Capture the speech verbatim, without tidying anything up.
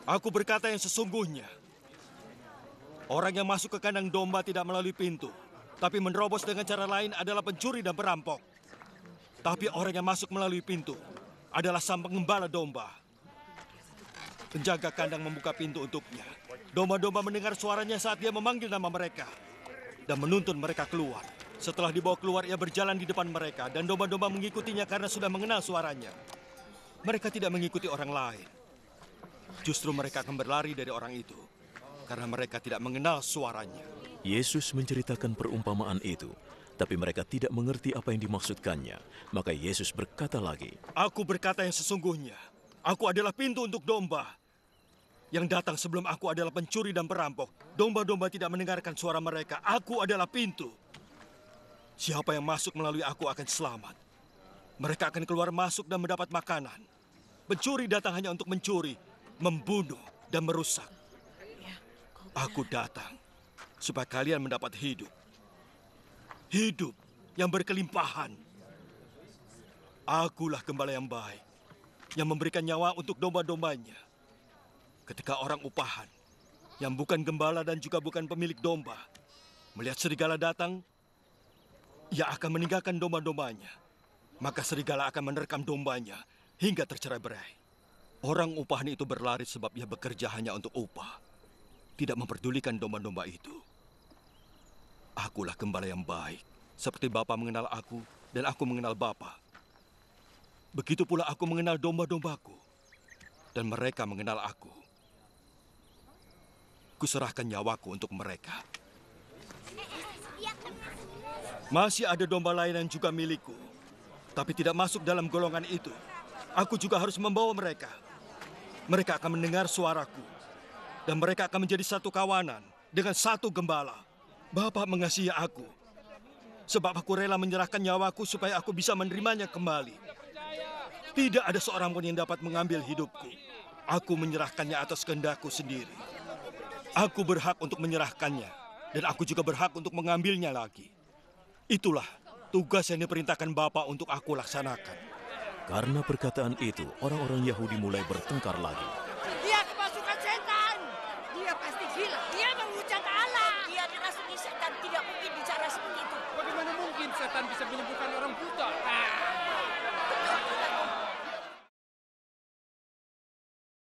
Aku berkata yang sesungguhnya. Orang yang masuk ke kandang domba tidak melalui pintu, tapi menerobos dengan cara lain adalah pencuri dan perampok. Tapi orang yang masuk melalui pintu adalah sang pengembala domba. Penjaga kandang membuka pintu untuknya. Domba-domba mendengar suaranya saat dia memanggil nama mereka dan menuntun mereka keluar. Setelah dibawa keluar, ia berjalan di depan mereka dan domba-domba mengikutinya karena sudah mengenal suaranya. Mereka tidak mengikuti orang lain. Justru mereka akan berlari dari orang itu karena mereka tidak mengenal suaranya. Yesus menceritakan perumpamaan itu, tapi mereka tidak mengerti apa yang dimaksudkannya. Maka Yesus berkata lagi, Aku berkata yang sesungguhnya. Aku adalah pintu untuk domba. Yang datang sebelum aku adalah pencuri dan perampok. Domba-domba tidak mendengarkan suara mereka. Aku adalah pintu. Siapa yang masuk melalui aku akan selamat. Mereka akan keluar masuk dan mendapat makanan. Pencuri datang hanya untuk mencuri, membunuh, dan merusak. Aku datang supaya kalian mendapat hidup. Hidup yang berkelimpahan. Akulah gembala yang baik, yang memberikan nyawa untuk domba-dombanya. Ketika orang upahan, yang bukan gembala dan juga bukan pemilik domba, melihat serigala datang, ia akan meninggalkan domba-dombanya. Maka serigala akan menerkam dombanya hingga tercerai-berai. Orang upahan itu berlari sebab ia bekerja hanya untuk upah. Tidak memperdulikan domba-domba itu. Akulah gembala yang baik, seperti Bapa mengenal aku dan aku mengenal Bapa. Begitu pula aku mengenal domba-dombaku, dan mereka mengenal aku. Kuserahkan nyawaku untuk mereka. Masih ada domba lain yang juga milikku, tapi tidak masuk dalam golongan itu. Aku juga harus membawa mereka. Mereka akan mendengar suaraku. Dan mereka akan menjadi satu kawanan dengan satu gembala. Bapa mengasihi aku, sebab aku rela menyerahkan nyawaku supaya aku bisa menerimanya kembali. Tidak ada seorang pun yang dapat mengambil hidupku. Aku menyerahkannya atas kehendakku sendiri. Aku berhak untuk menyerahkannya, dan aku juga berhak untuk mengambilnya lagi. Itulah tugas yang diperintahkan Bapa untuk aku laksanakan. Karena perkataan itu, orang-orang Yahudi mulai bertengkar lagi. Dia kemasukan setan. Dia pasti gila. Dia menghujat Allah. Dia dirasuki setan. Tidak mungkin bicara seperti itu. Bagaimana mungkin setan bisa menyembuhkan orang buta? Ah.